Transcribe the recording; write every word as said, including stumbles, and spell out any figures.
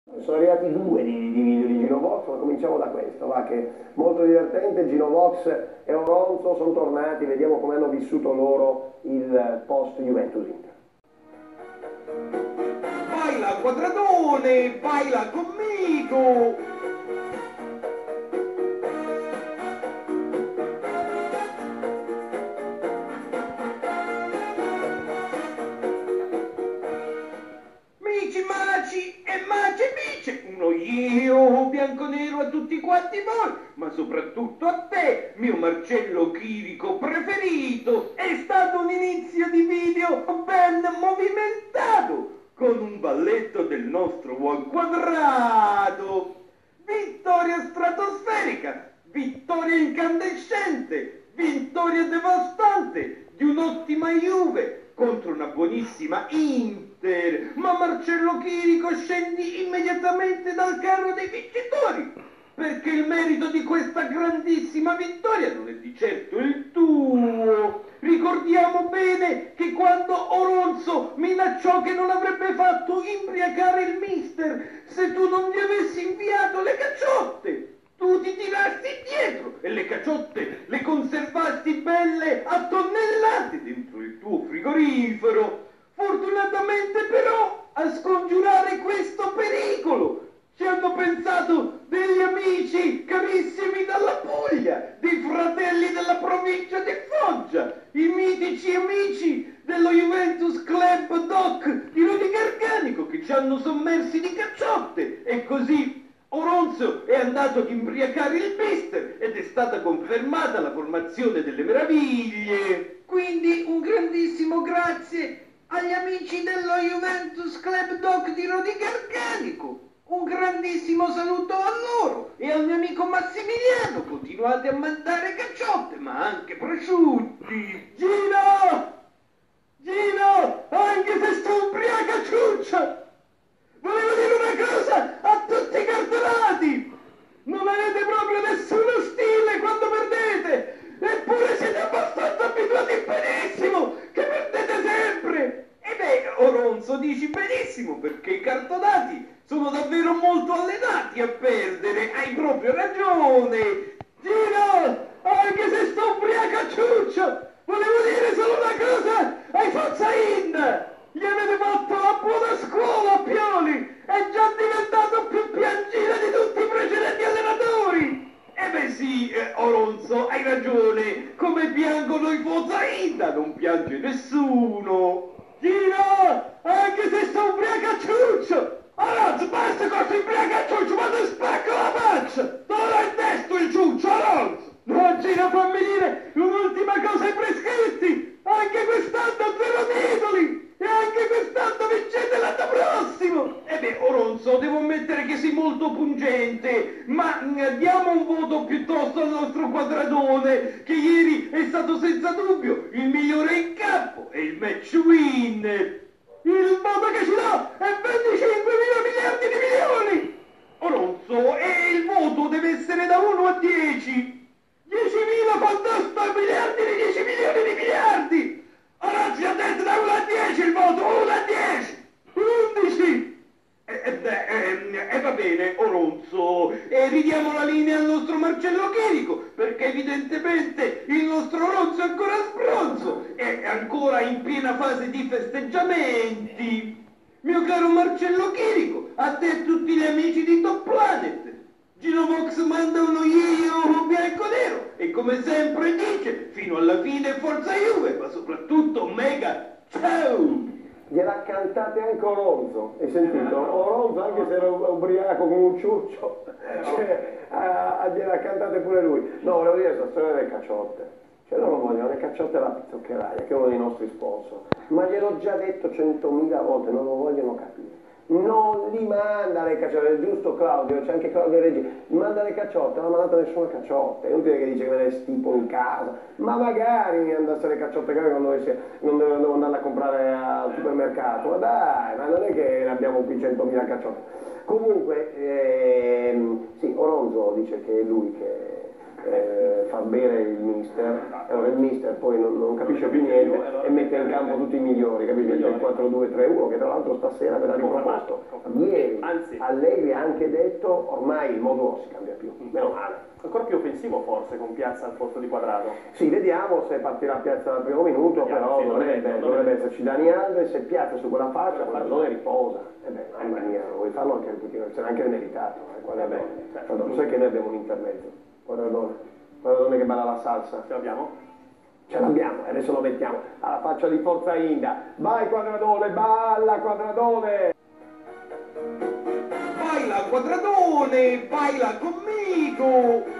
Sono arrivati due di, di video di Gino Vox, ma cominciamo da questo, va, che è molto divertente. Gino Vox e Oronzo sono tornati, vediamo come hanno vissuto loro il post Juventus Inter. Baila quadradone, baila conmigo. Mici maci e maci bice, uno io bianco nero a tutti quanti voi, ma soprattutto a te, mio Marcello Chirico preferito. È stato un inizio di video ben movimentato, con un balletto del nostro buon Quadrato. Vittoria stratosferica, vittoria incandescente, vittoria devastante di un'ottima Juve contro una buonissima Inter. Ma Marcello Chirico, scendi immediatamente dal carro dei vincitori, perché il merito di questa grandissima vittoria non è di certo il tuo. Ricordiamo bene che quando Oronzo minacciò che non avrebbe fatto imbriacare il mister se tu non gli avessi inviato le cacciotte, tu ti tirasti indietro e le cacciotte le conservasti belle a tonnellate dentro il tuo frigorifero. Fortunatamente però, a scongiurare questo pericolo ci hanno pensato degli amici carissimi dalla Puglia, dei fratelli della provincia di Foggia, i mitici amici dello Juventus Club Doc di Rudy Garganico, che ci hanno sommersi di cacciotte, e così Oronzo è andato ad imbriacare il mister ed è stata confermata la formazione delle meraviglie. Quindi un grandissimo grazie agli amici dello Juventus Club Doc di Rudy Garganico. Un grandissimo saluto a loro e al mio amico Massimiliano. Continuate a mandare cacciotte, ma anche prosciutti. Gino! Gino! Anche se sto ubriaca ciuccia! Volevo dire una cosa a tutti i cartonati! Non avete proprio nessuno stile quando perdete! Eppure siete abbastanza abituati benissimo che perdete sempre! E beh, Oronzo, dici benissimo, perché i cartonati sono davvero molto allenati a perdere, hai proprio ragione. Gino, anche se sto ubriaca ciuccio, volevo dire solo una cosa ai Forza In. Gli avete fatto la buona scuola a Pioli, è già diventato più piangina di tutti i precedenti allenatori. E beh sì, eh, Oronzo, hai ragione, come piangono i Forza In, non piange nessuno. Gino, anche se sto ubriaca ciuccio, Alonso, basta con questo imbriacacciuccio, ma ti spacco la faccia! Dove l'hai testo il ciuccio, Alonso? No, Gino, fammi dire un'ultima cosa ai prescritti! Anche quest'anno zero titoli! E anche quest'anno vincete l'anno prossimo! E beh, Oronzo, devo ammettere che sei molto pungente, ma mh, diamo un voto piuttosto al nostro Quadradone, che ieri è stato senza dubbio il migliore in campo e il match winner! Il voto che ci dà è venticinquemila miliardi di milioni! Oronzo, e il voto deve essere da uno a dieci! diecimila fantastici miliardi di dieci milioni di miliardi! Oronzo, ha detto da uno a dieci il voto, uno a dieci! undici! E eh, beh, eh, eh, va bene, Oronzo, e ridiamo la linea al nostro Marcello Chirico, perché evidentemente il nostro Oronzo è ancora sbronzo, è ancora in piena fase di festeggiamenti. Mio caro Marcello Chirico, a te e tutti gli amici di Top Planet, Gino Vox manda uno io bianco nero e come sempre dice, fino alla fine forza Juve, ma soprattutto mega ciao! Gliel'ha cantate anche Oronzo, hai sentito? Oronzo, anche se era ubriaco come un ciuccio, cioè, ah, gliel'ha cantate pure lui. No, volevo dire questa storia delle cacciotte. Cioè loro vogliono le cacciotte alla pizzoccheraia, che è uno dei nostri sponsor. Ma gliel'ho già detto centomila volte, non lo vogliono capire. Non li manda le cacciotte, è giusto Claudio, c'è anche Claudio Reggi, manda le cacciotte, non ha mandato nessuna cacciotta, è inutile che dice che me ne stipo in casa, ma magari mi andasse le cacciotte che non, dovessi, non devo, devo andarle a comprare al supermercato, ma dai, ma non è che ne abbiamo qui centomila cacciotte. Comunque, ehm, sì, Oronzo dice che è lui che eh, far bere il mister, e allora il mister poi non, non capisce più niente e mette in campo tutti i migliori, capito? Il quattro due tre uno che tra l'altro stasera verrà riproposto. Ieri Allegri ha anche detto ormai il modulo non si cambia più, meno male. Ancora più offensivo forse con Piazza al posto di Quadrado. Sì, vediamo se partirà Piazza dal primo minuto, vediamo, però sì, dovrebbe, dovrebbe, dovrebbe esserci Dani Alves, se Piazza su quella fascia, quella zona riposa. E beh, mamma mia, vuoi farlo anche un pochino, c'era anche meritato. Eh, Quadradone. Certo. Sai che noi abbiamo un intermezzo, Quadradone. Quadradone che balla la salsa. Ce l'abbiamo? Ce l'abbiamo, adesso lo mettiamo alla faccia di Forza Inda. Vai Quadradone, balla Quadradone! Baila Quadradone, baila conmigo!